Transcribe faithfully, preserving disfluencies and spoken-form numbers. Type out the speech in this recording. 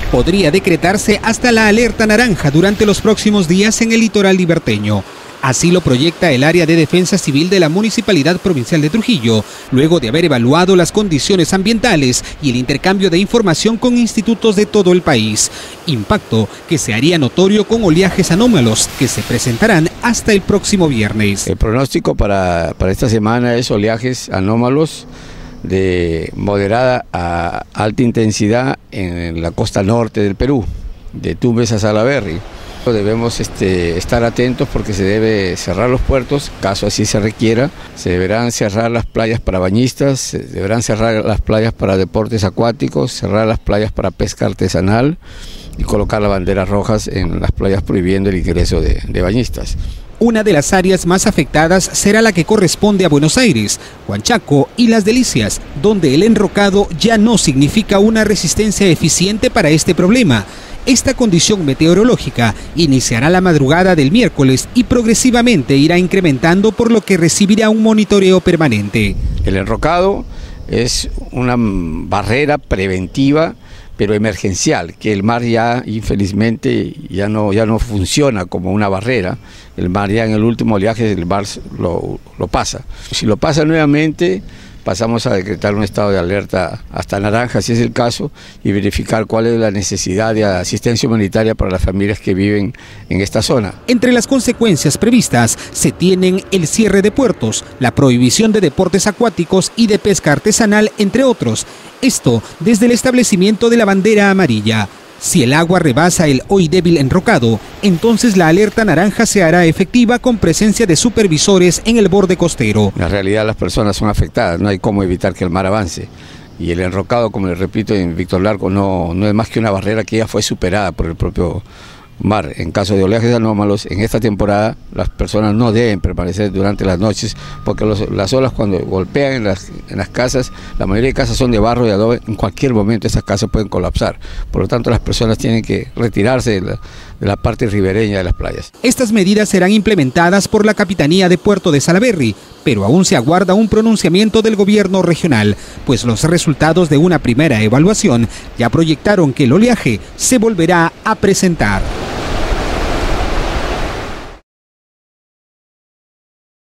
podría decretarse hasta la alerta naranja durante los próximos días en el litoral liberteño. Así lo proyecta el área de defensa civil de la Municipalidad Provincial de Trujillo, luego de haber evaluado las condiciones ambientales y el intercambio de información con institutos de todo el país. Impacto que se haría notorio con oleajes anómalos que se presentarán hasta el próximo viernes. El pronóstico para, para esta semana es oleajes anómalos de moderada a alta intensidad en la costa norte del Perú, de Tumbes a Salaberry. Debemos este, estar atentos porque se debe cerrar los puertos, caso así se requiera. Se deberán cerrar las playas para bañistas, se deberán cerrar las playas para deportes acuáticos, cerrar las playas para pesca artesanal y colocar las banderas rojas en las playas prohibiendo el ingreso de, de bañistas. Una de las áreas más afectadas será la que corresponde a Buenos Aires, Huanchaco y Las Delicias, donde el enrocado ya no significa una resistencia eficiente para este problema. Esta condición meteorológica iniciará la madrugada del miércoles y progresivamente irá incrementando, por lo que recibirá un monitoreo permanente. El enrocado es una barrera preventiva pero emergencial, que el mar ya infelizmente ya no, ya no funciona como una barrera. El mar ya en el último oleaje el mar lo, lo pasa. Si lo pasa nuevamente, pasamos a decretar un estado de alerta hasta naranja, si es el caso, y verificar cuál es la necesidad de asistencia humanitaria para las familias que viven en esta zona. Entre las consecuencias previstas se tienen el cierre de puertos, la prohibición de deportes acuáticos y de pesca artesanal, entre otros. Esto desde el establecimiento de la bandera amarilla. Si el agua rebasa el hoy débil enrocado, entonces la alerta naranja se hará efectiva con presencia de supervisores en el borde costero. En realidad las personas son afectadas, no hay cómo evitar que el mar avance. Y el enrocado, como les repito, en Víctor Larco no, no es más que una barrera que ya fue superada por el propio mar. En caso de oleajes anómalos, en esta temporada las personas no deben permanecer durante las noches porque los, las olas cuando golpean en las, en las casas, la mayoría de casas son de barro y adobe, en cualquier momento esas casas pueden colapsar. Por lo tanto, las personas tienen que retirarse de la, de la parte ribereña de las playas. Estas medidas serán implementadas por la Capitanía de Puerto de Salaberry, pero aún se aguarda un pronunciamiento del gobierno regional, pues los resultados de una primera evaluación ya proyectaron que el oleaje se volverá a presentar.